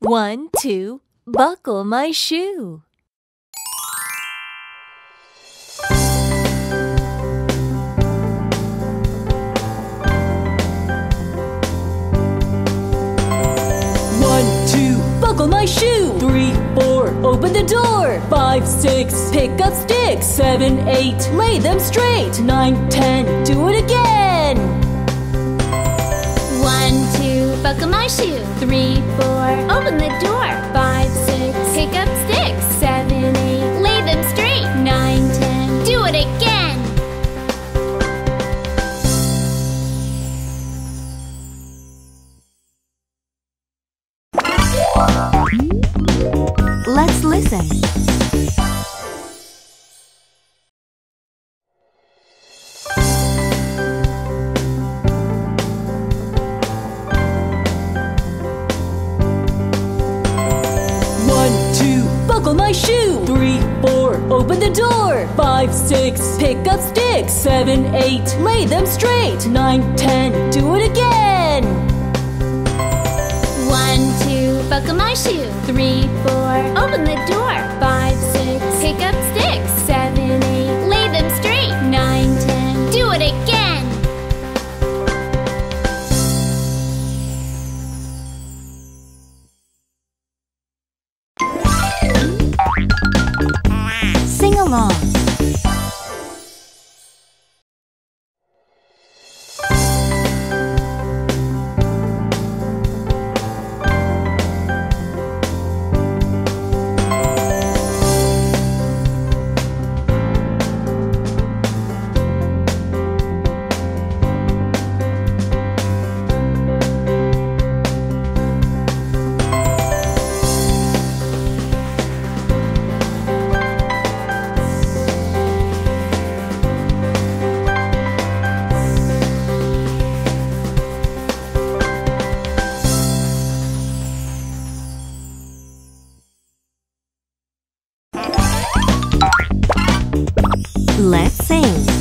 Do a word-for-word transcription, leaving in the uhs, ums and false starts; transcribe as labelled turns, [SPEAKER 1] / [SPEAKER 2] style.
[SPEAKER 1] One, two, buckle my shoe.
[SPEAKER 2] One, two, buckle my shoe. Three, four, open the door. Five, six, pick up sticks. Seven, eight, lay them straight. Nine, ten, do it again.
[SPEAKER 3] One, two, buckle my shoe. Three, four, open the door. Five, six, pick up sticks. Seven, eight, lay them straight. Nine, ten, do it again.
[SPEAKER 1] Let's listen.
[SPEAKER 2] Buckle my shoe. Three, four, open the door. Five, six, pick up sticks. Seven, eight, lay them straight. Nine, ten, do it again.
[SPEAKER 3] One, two, buckle my shoe. Three, four, open the door. Five, six, pick up sticks. Seven, eight, lay them straight. Nine, ten, do it again.
[SPEAKER 1] Sing along. Let's sing.